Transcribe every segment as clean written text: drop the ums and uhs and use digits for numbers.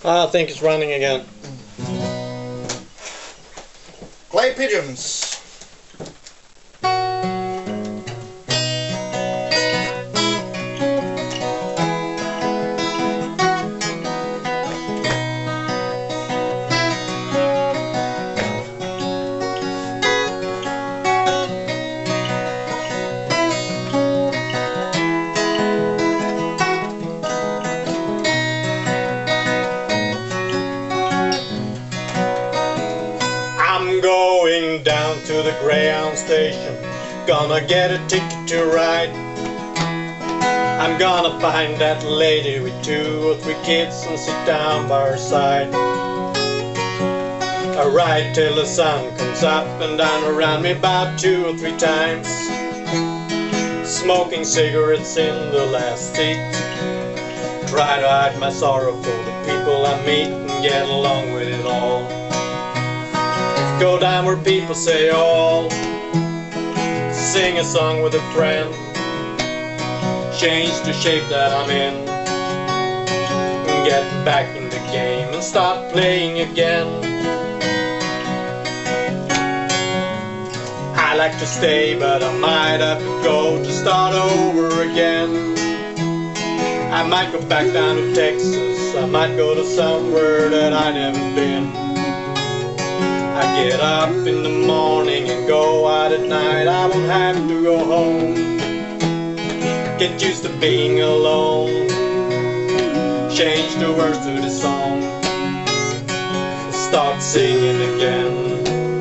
I think it's running again. Play Pigeons. Going down to the Greyhound station, gonna get a ticket to ride. I'm gonna find that lady with 2 or 3 kids and sit down by her side. I ride till the sun comes up and down around me about 2 or 3 times, smoking cigarettes in the last seat. Try to hide my sorrow for the people I meet and get along with it all. Go down where people say all, sing a song with a friend, change the shape that I'm in, and get back in the game and start playing again. I like to stay, but I might have to go to start over again. I might go back down to Texas, I might go to somewhere that I've never been. I get up in the morning and go out at night, I won't have to go home. Get used to being alone, change the words to the song, start singing again.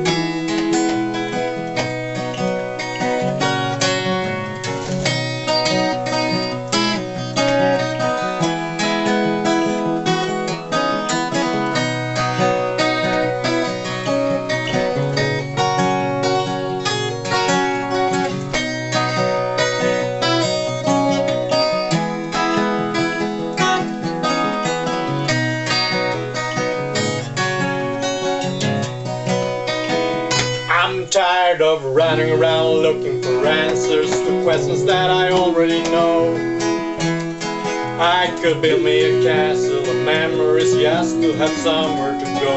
I'm tired of running around looking for answers to questions that I already know. I could build me a castle of memories just to have somewhere to go.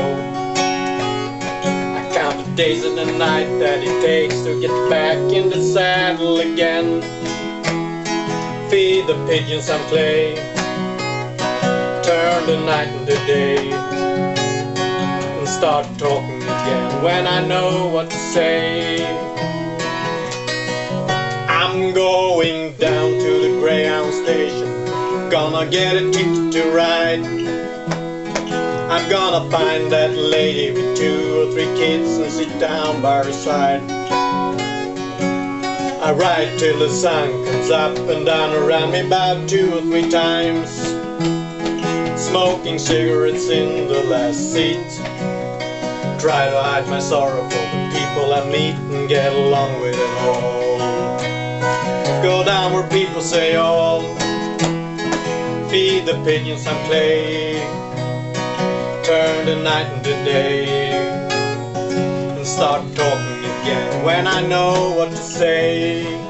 I count the days and the night that it takes to get back in the saddle again. Feed the pigeons and play, turn the night into day, and start talking again when I know what to say. I'm going down to the Greyhound station, gonna get a ticket to ride. I'm gonna find that lady with 2 or 3 kids and sit down by her side. I ride till the sun comes up and down around me about 2 or 3 times, smoking cigarettes in the last seat. Try to hide my sorrow for the people I meet and get along with it all. Go down where people say all, feed the pigeons and play, turn the night into day, and start talking again when I know what to say.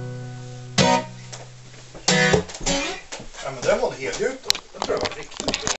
Ja, men den var helgjuten. Den tror jag var riktigt bra.